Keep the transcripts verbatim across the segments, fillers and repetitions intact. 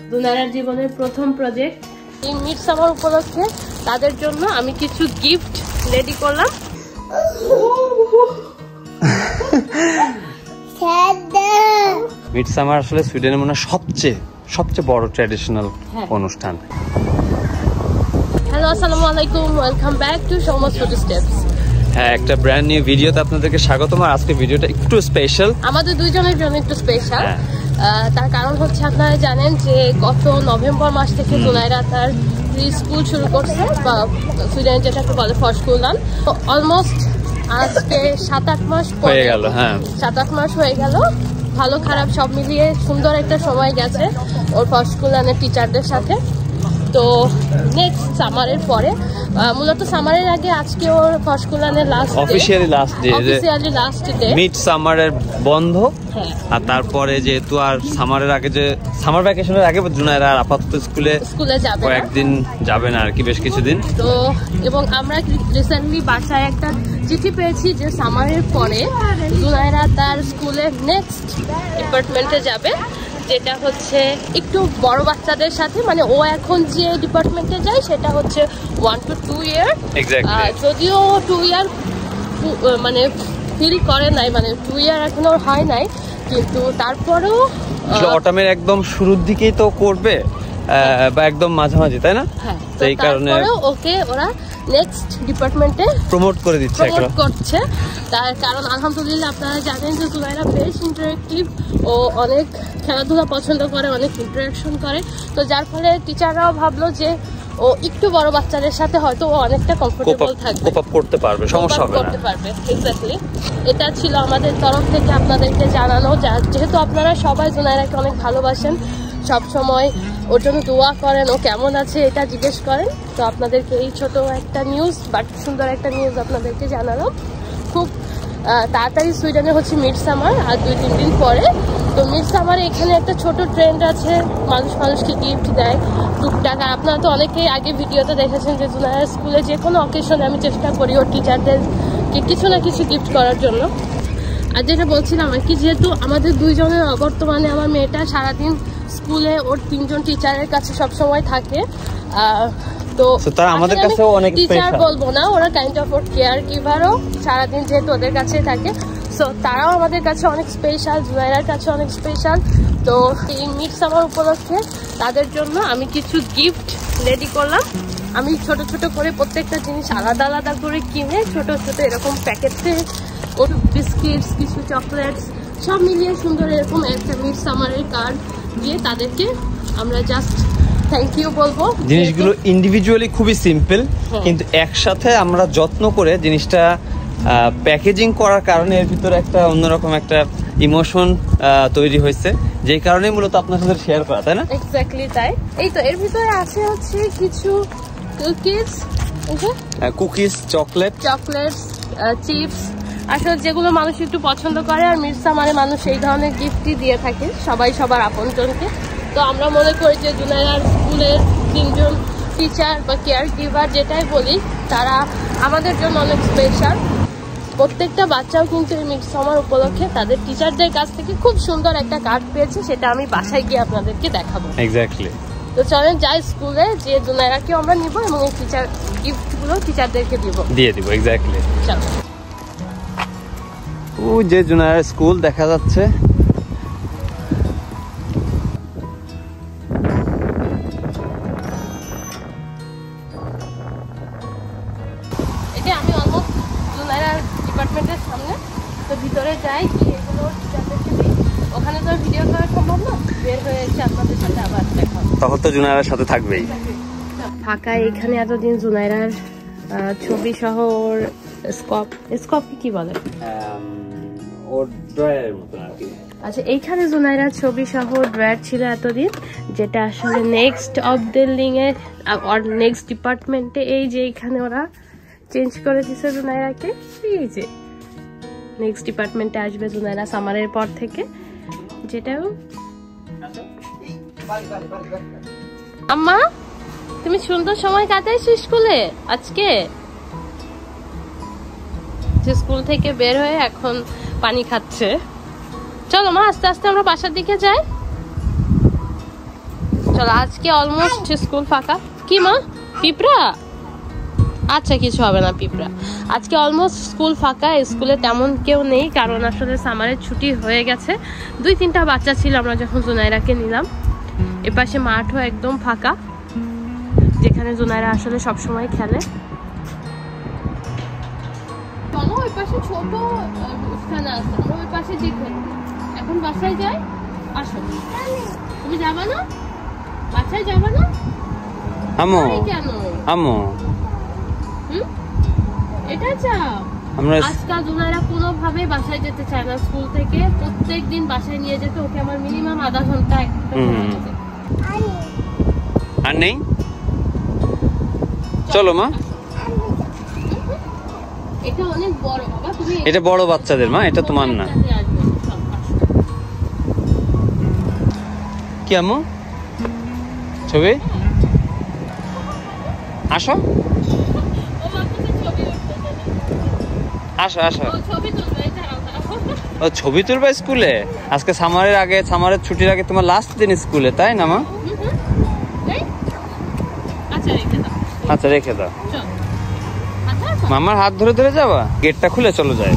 দুনারার জীবনের প্রথম প্রজেক্ট এই মিড সামার উপলক্ষে তাদের জন্য আমি কিছু গিফট রেডি করলাম। মিড সামার আসলে সুইডেনের মনে সবচেয়ে সবচেয়ে বড় ট্র্যাডিশনাল অনুষ্ঠান। হ্যালো, আসসালামু আলাইকুম, ওয়েলকাম ব্যাক টু সৌমস ফুটস্টেপস। হ্যাঁ, একটা ব্র্যান্ড নিউ ভিডিওতে আপনাদেরকে স্বাগতম। আর আজকে ভিডিওটা একটু স্পেশাল, আমাদের দুইজনের জন্য একটু স্পেশাল। তার কারণ হচ্ছে আপনারা জানেন যে গত নভেম্বর মাস থেকে জুনাইরা তার প্রি স্কুল শুরু করছে, বা সুইডেন যেটাকে বলে ফরস্কুলান। অলমোস্ট আজকে সাত আট মাস হয়ে গেল। হ্যাঁ, সাত আট মাস হয়ে গেল। ভালো খারাপ সব মিলিয়ে সুন্দর একটা সময় গেছে ওর ফরস্কুলানের টিচারদের সাথে। তো নেক্সট সামারের পরে, মূলত সামারের আগে আজকে ওর ফরস্কুলানের last officially last day, officially last day, mid সামারের বন্ধ। আর তারপরে যেহেতু আর সামারের আগে যে সামার ভ্যাকেশনের আগে জুনাইরা আর আপাতত স্কুলে স্কুলে যাবে, কয়েকদিন যাবে না আর কি, বেশ কিছুদিন। তো এবং আমরা রিসেন্টলি বাসায় একটা চিঠি পেয়েছি যে সামারের পরে জুনাইরা তার স্কুলের নেক্সট ডিপার্টমেন্টে যাবে, যেটা হচ্ছে একটু বড় বাচ্চাদের সাথে। মানে ও এখন যে ডিপার্টমেন্টে যায় সেটা হচ্ছে ওয়ান টু টু ইয়ার। যদিও টু ইয়ার মানে ফিল করে নাই, মানে টু ইয়ার এখনো হয় নাই, কিন্তু তারপরেও অটামের একদম শুরুর দিকেই তো করবে, বা একদম মাঝামাঝি, তাই না? হ্যাঁ, এই কারণে ওকে ওরা নেক্সট ডিপার্টমেন্টে প্রমোট করে দিচ্ছে, প্রমোট করছে। তার কারণ আলহামদুলিল্লাহ আপনারা জানেন যে জুনাইরা বেশ ইন্টারেক্টিভ, ও অনেক খেলাধুলা পছন্দ করে, অনেক ইন্টারাকশন করে। তো যার ফলে টিচাররাও ভাবলো যে ও একটু বড় বাচ্চাদের সাথে হয়তো ও অনেকটা কমফোর্টেবল থাকবে, কোপ আপ করতে পারবে, সমস্যা হবে না, করতে পারবে। এক্স্যাক্টলি, এটা ছিল আমাদের তরফ থেকে আপনাদেরকে জানানো। যেহেতু আপনারা সবাই জুনাইরাকে অনেক ভালোবাসেন, সব সময় ওর জন্য দোয়া করেন, ও কেমন আছে এটা জিজ্ঞেস করেন, তো আপনাদেরকে এই ছোট একটা নিউজ, বাট সুন্দর একটা নিউজ আপনাদেরকে জানালাম। খুব তাড়াতাড়ি সুইডেনে হচ্ছে মিড সামার, আর দুই তিন দিন পরে। তো মিড সামারে এখানে একটা ছোট ট্রেন্ড আছে, মানুষ মানুষকে গিফট দেয় টুকটাক। আর আপনারা তো অনেকেই আগে ভিডিওতে দেখেছেন যে জুনাইরা স্কুলে যে কোনো অকেশনে আমি চেষ্টা করি ওর টিচারদেরকে কিছু না কিছু গিফট করার জন্য। আর যেটা বলছিলাম আর কি, যেহেতু আমাদের দুইজনের অবর্তমানে আমার মেয়েটা সারাদিন স্কুলে ওর তিনজন টিচারের কাছে সবসময় থাকে, তো আমাদের কাছেও অনেক টিচার বলবো না, ওরা কাইন্ড অফ ওর কেয়ার গিভারও সারাদিন যেহেতু ওদের কাছে থাকে, সো তারাও আমাদের কাছে অনেক স্পেশাল, জুনাইরার কাছে অনেক স্পেশাল। তো এই মিড সামার উপলক্ষে তাদের জন্য আমি কিছু গিফট রেডি করলাম। আমি ছোট ছোট করে প্রত্যেকটা জিনিস আলাদা আলাদা করে কিনে ছোট ছোট এরকম প্যাকেটে ওর বিস্কিটস, কিছু চকলেটস সব মিলিয়ে সুন্দর এরকম একটা মিড সামারের কার্ড দিয়ে তাদেরকে আমরা জাস্ট থ্যাংক ইউ বলবো। জিনিসগুলো ইন্ডিভিজুয়ালি খুবই সিম্পল, কিন্তু একসাথে আমরা যত্ন করে জিনিসটা প্যাকেজিং করার কারণে এর ভিতরে একটা অন্যরকম একটা ইমোশন তৈরি হয়েছে, যেই কারণে মূলত আপনার সাথে শেয়ার করা, তাই না? এক্স্যাক্টলি তাই। এই তো এর ভিতরে আছে হচ্ছে কিছু cookies, cookies, chocolate chocolates, chips, আসলে যেগুলো মানুষ একটু পছন্দ করে। আর মিড সামারে মানুষ এই ধরনের গিফটই দিয়ে থাকে সবাই সবার আপনজনকে। তো আমরা মনে করি যে জুনাইরার স্কুলের তিনজন টিচার বা কেয়ার গিভার যেটাই বলি, তারা আমাদের জন্য অনেক স্পেশাল। প্রত্যেকটা বাচ্চাও কিন্তু এই মিড সামার উপলক্ষে তাদের টিচারদের কাছ থেকে খুব সুন্দর একটা কার্ড পেয়েছে, সেটা আমি বাসায় গিয়ে আপনাদেরকে দেখাবো। এক্স্যাক্টলি। তো চলেন যাই স্কুলে, যে জুনাইরাকেও আমরা নিব এবং এই টিচার গিফটগুলো টিচারদেরকে দিব, দিয়ে দিব। এক্স্যাক্টলি। চলো। ও যে জুনাইরার স্কুল দেখা যাচ্ছে। এটা আমি অলমোস্ট জুনাইরার ডিপার্টমেন্টের সামনে, তো ভিতরে যাই, গিয়ে এগুলো টিচারদেরকে দিই। ওখানে তো ভিডিও করা সম্ভব না, বের হয়ে এসে আপনাদের সাথে আবার দেখা হবে, তখন তো জুনাইরার সাথে থাকবেই। ফাঁকায় এখানে এতদিন জুনাইরার ছবি সহ ওর স্কপ, স্কপ কি বলে, ওর ড্রয়ারের মতো আর কি। আচ্ছা, এইখানে জুনাইরার ছবি সহ ড্রয়ার ছিল এতদিন, যেটা আসলে নেক্সট অফ বিল্ডিং এ আর নেক্সট ডিপার্টমেন্টে এই যে এখানে ওরা চেঞ্জ করে দিছে জুনাইরাকে। এই যে নেক্সট ডিপার্টমেন্টে আসবে জুনাইরা সামারের পর থেকে, যেটাও। আম্মা, তুমি সুন্দর সময় কাটাইছো স্কুলে আজকে? স্কুল থেকে বের হয়ে এখন পানি খাচ্ছে। চলো মা, আস্তে আস্তে আমরা বাসার দিকে যাই। চলো আজকে অলমোস্ট স্কুল ফাঁকা। কি মা পিঁপড়া? আচ্ছা কিছু হবে না পিঁপড়া। আজকে অলমোস্ট স্কুল ফাঁকা, স্কুলে তেমন কেউ নেই কারণ আসলে সামারের ছুটি হয়ে গেছে। দুই তিনটা বাচ্চা ছিল আমরা যখন জুনাইরাকে নিলাম। এপাশে মাঠও একদম ফাঁকা, যেখানে জুনাইরা আসলে সবসময় খেলে। চলো ওই পাশে ছোট উঠানা আছে, আমরা ওই পাশে দেখবো। এখন বাসায় যাই, আসো। তুমি যাবা না? বাসায় যাবা না? আম্মু কেন আম্মু হুম এটা চাও? আমরা আজকাল জুনাইরা কোনোভাবে বাসায় যেতে চায় না স্কুল থেকে। প্রত্যেক দিন বাসায় নিয়ে যেতে ওকে আমার মিনিমাম আধা ঘন্টা আর নেই। চলো মা, এটা অনেক বড় বাবা, তুমি এটা বড় বাচ্চাদের মা, এটা তোমার না। কি আম্মু ছবি? আসো আসো আসো। ও ছবি তুলবা স্কুলে? আজকে সামারের আগে, সামারের ছুটির আগে তোমার লাস্ট দিন স্কুলে, তাই না মা? আচ্ছা রেখে দাও। মামার হাত ধরে ধরে যাবা? গেটটা খুলে চলো যায়।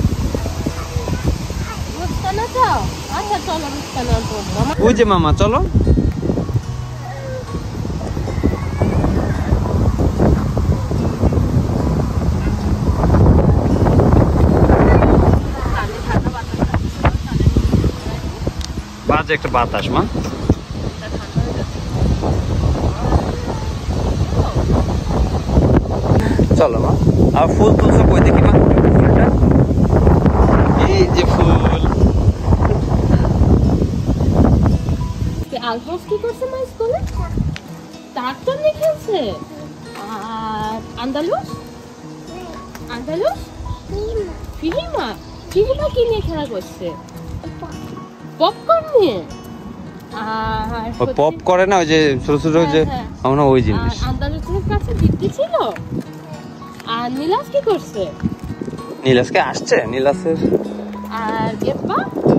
ওই যে মামা চলো। বাজে একটা বাতাস মা। চলো মা। আর ফুল তুলছো কই দেখি মা? ফুলটা এই যে ফুল। আলফাস কি করছে মা স্কুলে? ট্রাক্টর নিয়ে খেলছে। আর আন্দালুস আন্দালুস ফিহিমা ফিহিমা কি নিয়ে খেলা করছে? পপকর্ন নিয়ে। আর ওই পপ করে না, ওই যে ছোট ছোট যে আমরা ওই জিনিস। আন্দালুসের কাছে দিদি ছিল। আর নীলাস কি করছে? নীলাসকে আসছে নীলাসের। আর গেপ্পা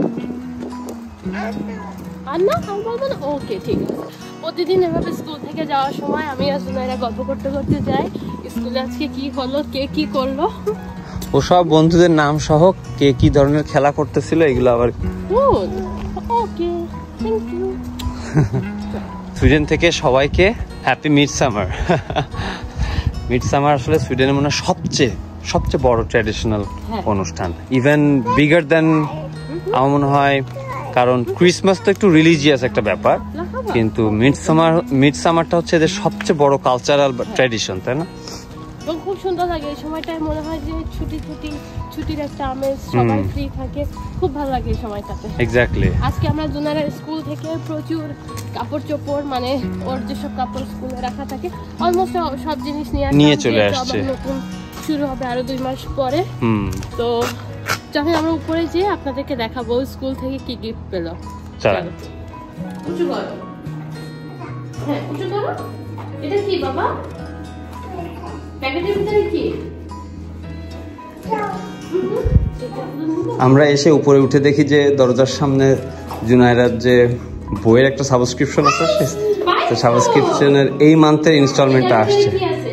আর না আর বলবো না। ওকে ঠিক আছে। প্রতিদিন এভাবে স্কুল থেকে যাওয়ার সময় আমি আর জুনাইরা গল্প করতে করতে যাই স্কুলে আজকে কি হলো, কে কি করলো। ও সব বন্ধুদের নাম সহ কে কি ধরনের খেলা করতেছিল এগুলো আবার। Okay thank you. সুইডেন থেকে সবাইকে happy mid summer. Mid summer আসলে সুইডেনের মনে সবচেয়ে সবচেয়ে বড় ট্র্যাডিশনাল অনুষ্ঠান, ইভেন বিগার দেন আমার মনে হয়। কারণ ক্রিসমাস তো একটু রিলিজিয়াস একটা ব্যাপার, কিন্তু মিড সামার মিড সামারটা হচ্ছে এদের সবচেয়ে বড় কালচারাল ট্র্যাডিশন, তাই না? খুব সুন্দর লাগে এই সময়টায়, মনে হয় যে ছুটি ছুটি ছুটির একটা আমেজ, সবাই ফ্রি থাকে, খুব ভালো লাগে এই সময়টাতে। এক্স্যাক্টলি। আজকে আমরা জুনাইরার স্কুল থেকে প্রচুর কাপড় চোপড়, মানে ওর যেসব কাপড় স্কুলে রাখা থাকে অলমোস্ট সব জিনিস নিয়ে নিয়ে চলে আসছে। নতুন শুরু হবে আরো দুই মাস পরে। তো যখন আমরা উপরে যেয়ে আপনাদেরকে দেখাবো স্কুল থেকে কি গিফট পেলো। চলো উঁচু করো। হ্যাঁ উঁচু করো। এটা কি বাবা? প্যাকেটের ভিতরে কি? আমরা এসে উপরে উঠে দেখি যে দরজার সামনে জুনাইরার যে বইয়ের একটা সাবস্ক্রিপশন আছে, তো সাবস্ক্রিপশনের এই মান্থের ইনস্টলমেন্টটা আসছে।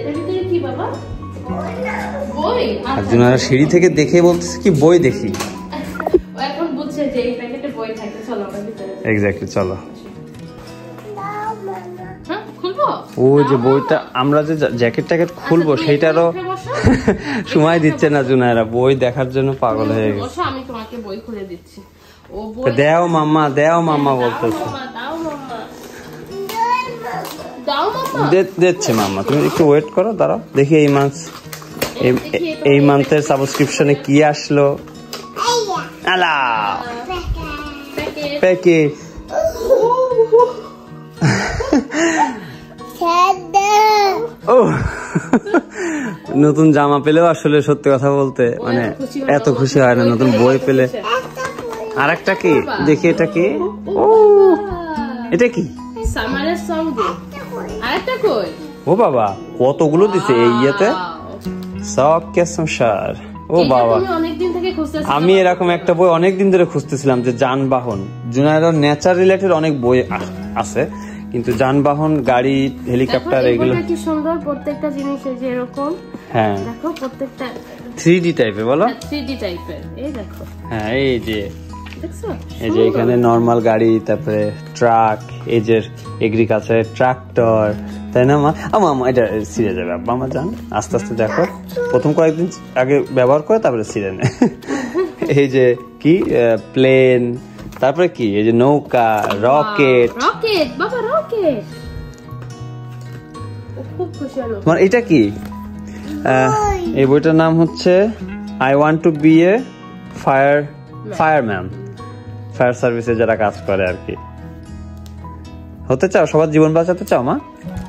আর জুনাইরা সিঁড়ি থেকে দেখে বলতেছে কি বই দেখি। এখন বুঝছে যে এই প্যাকেটে বই থাকে। চলো আমরা ভিতরে যাই। এক্স্যাক্টলি চলো। হ্যাঁ খুলবো। ও যে বইটা আমরা যে জ্যাকেট ট্যাকেট খুলবো সেইটারও সময় দিচ্ছে না জুনাইরা, বই দেখার জন্য পাগল হয়ে গেছে। আমি তোমাকে বই খুলে দিচ্ছি। ও বই দেও মাম্মা দেও মাম্মা বলতেছে। দাও মাম্মা দাও মাম্মা দিচ্ছে মাম্মা, তুমি একটু ওয়েট করো, দাঁড়াও দেখি এই মান্থ এই মান্থের সাবস্ক্রিপশনে কি আসলো। আলা প্যাকেট। ও নতুন জামা পেলেও আসলে সত্যি কথা বলতে মানে এত খুশি হয় না নতুন বই পেলে। আর একটা কি দেখি, এটা কি? ও এটা কি? সামারের সং দে। আরেকটা কই? ও বাবা কতগুলো দিছে এই ইয়েতে। সব কে সংসার। ও বাবা আমি এরকম একটা বই অনেকদিন ধরে খুঁজতেছিলাম যে যানবাহন। জুনাইরার নেচার রিলেটেড অনেক বই আছে, কিন্তু যানবাহন, গাড়ি, হেলিকপ্টার এগুলো কি সুন্দর প্রত্যেকটা জিনিস, এই যে এরকম। হ্যাঁ দেখো প্রত্যেকটা থ্রি ডি টাইপের, বলো থ্রি ডি টাইপের। এই দেখো, হ্যাঁ এই যে এই যে এখানে নরমাল গাড়ি, তারপরে ট্রাক, এই যে এগ্রিকালচারের ট্রাক্টর, তাই না মা? আমা আমা এটা ছিঁড়ে যাবে, আব্বা আমার জান, আস্তে আস্তে দেখো, প্রথম কয়েকদিন আগে ব্যবহার করে তারপরে ছিঁড়ে নেয়। এই যে কি প্লেন, তারপরে কি এই যে নৌকা, রকেট। রকেট বাবা, রকেট খুব খুশি হলো। তোমার এটা কি? এই বইটার নাম হচ্ছে I want to be a fire fireman, fire সার্ভিসে যারা কাজ করে আর কি। হতে চাও, সবার জীবন বাঁচাতে চাও মা?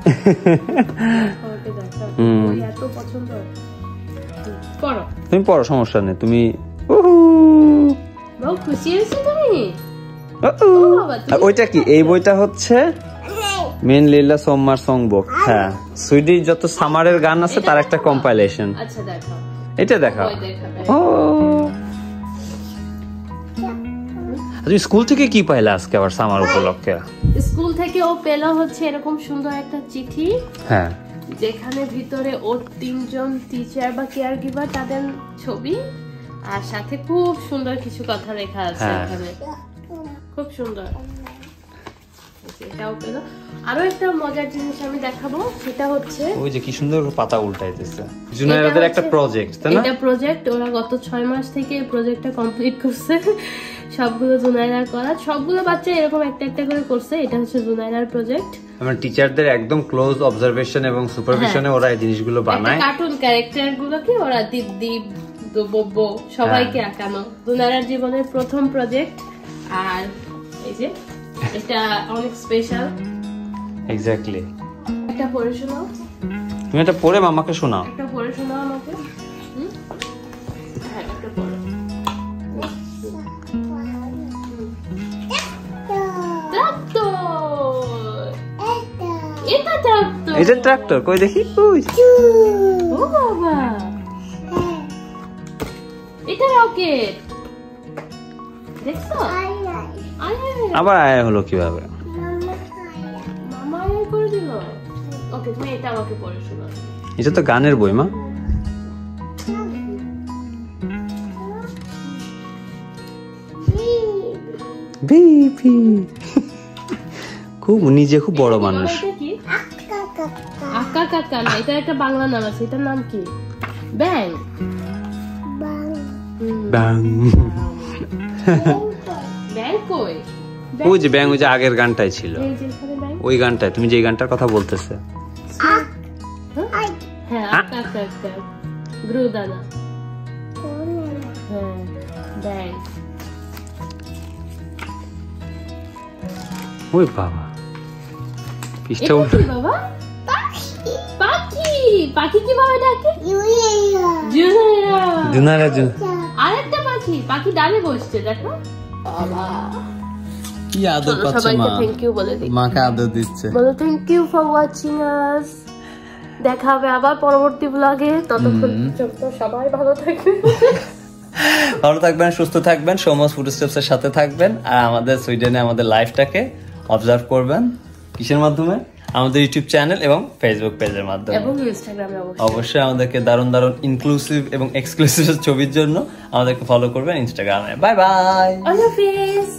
তুমি পড়ো, সমস্যা নেই, তুমি ওইটা কি? এই বইটা হচ্ছে মেন লীলা সোমবার সংবুক। হ্যাঁ, সুইডিশ যত সামারের গান আছে তার একটা কম্পাইলেশন। আচ্ছা দেখো, এটা দেখাও। ও তুমি স্কুল থেকে কি পাইলা আজকে আবার সামার উপলক্ষে? স্কুল থেকে ও পেলো হচ্ছে এরকম সুন্দর একটা চিঠি, হ্যাঁ, যেখানে ভিতরে ওর তিনজন টিচার বা কেয়ার গিভার তাদের ছবি, আর সাথে খুব সুন্দর কিছু কথা লেখা আছে এখানে, খুব সুন্দর। এটাও পেলো। আরো একটা মজার জিনিস আমি দেখাবো, সেটা হচ্ছে ওই যে কি সুন্দর পাতা উল্টাইতেছে, জুনায়েরদের একটা প্রজেক্ট, তাই না? এটা প্রজেক্ট, ওরা গত ছয় মাস থেকে এই প্রজেক্টটা কমপ্লিট করছে। সবগুলো জুনায়েরার করা, সবগুলো বাচ্চা এরকম একটা একটা করে করছে। এটা হচ্ছে জুনায়েরার প্রজেক্ট। আমরা টিচারদের একদম ক্লোজ অবজারভেশন এবং সুপারভিশনে ওরা এই জিনিসগুলো বানায়। কার্টুন ক্যারেক্টার গুলোকে ওরা দীপ বব্ব সবাইকে আঁকানো। জুনায়েরার জীবনের প্রথম প্রজেক্ট। আর এই যে এটা অনেক স্পেশাল। এক্স্যাক্টলি। একটা পড়ে শোনাও। তুমি এটা পড়ে মামাকে শোনাও। একটা পড়ে শোনাও আমাকে। হুম, হ্যাঁ একটা পড়ো। এটা ট্রাক্টর। এটা ট্রাক্টর কই দেখি? ওই ও বাবা, এটা রকেট। দেখছো? আবার আয়া হলো কিভাবে? মামা আয়া করে দিল। ওকে, তুমি এটা আমাকে পড়ে শোনাও। এটা তো গানের বই মা। বেবি খুব নিজে খুব বড় মানুষ। আকা কাকা না, এটা একটা বাংলা নাম আছে, এটার নাম কি? ব্যাং। ব্যাং ব্যাং কই? ওই যে ব্যাং, ওই যে আগের গানটাই ছিল, ওই গানটাই তুমি যে গানটার কথা বলতেছে। হ্যাঁ, আকা কাকা গ্রুদানা। হ্যাঁ, ব্যাং। ওই বাবা, পিছটা উল্টো। বাবা পাখি, পাখি কিভাবে ডাকে? জুনায়েরা। জুনায়েরা জুন। আরেকটা পাখি, পাখি ডালে বসছে দেখো। বাবা কি আদর পাচ্ছে মা। থ্যাংক ইউ বলে দিই, মাকে আদর দিচ্ছে। বলো thank you for watching us. দেখা হবে আবার পরবর্তী ব্লগে, ততক্ষণ পর্যন্ত সবাই ভালো থাকবেন। ভালো থাকবেন, সুস্থ থাকবেন, সৌমস ফুডস্টেপস এর সাথে থাকবেন, আর আমাদের সুইডেনে আমাদের লাইফটাকে অবজার্ভ করবেন। কিসের মাধ্যমে? আমাদের ইউটিউব চ্যানেল এবং ফেসবুক পেজের মাধ্যমে, এবং ইনস্টাগ্রামে। অবশ্যই আমাদেরকে দারুণ দারুণ ইনক্লুসিভ এবং এক্সক্লুসিভ ছবির জন্য আমাদেরকে ফলো করবেন ইনস্টাগ্রামে। Bye bye. আল্লাহ হাফেজ।